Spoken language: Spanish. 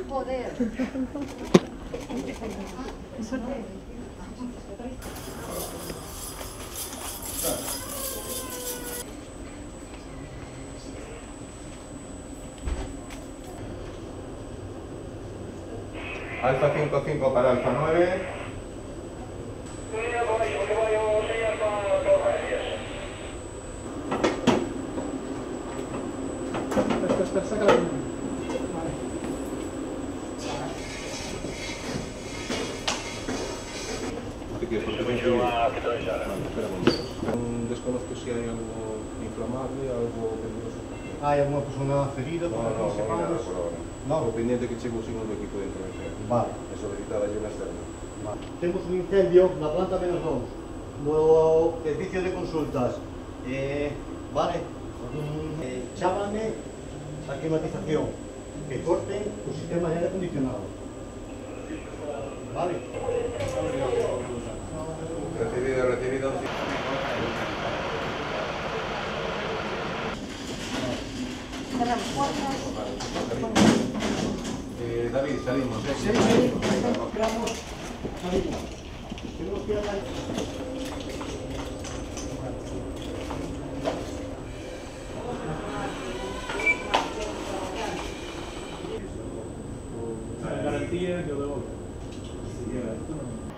Joder. Alfa 55 para Alfa 9. Espera, sácala. Vale. Desconozco si hay algo inflamable, algo peligroso. ¿Hay alguna persona ferida? No, no, no, sepamos? nada por ahora. No. Lo pendiente que checo si no do equipo de intervención. Vale. E solicitada ayuda externa. Vale. Temos un incendio na planta menos 2 no servicio de consultas. Vale, chámame a climatización, que corten o sistema de aire acondicionado. Vale. Recibido, recibido. Cerramos puertas. David, salimos. Sí, entramos, salimos. Tenemos que ir a la... Garantía que luego. Si llega esto no.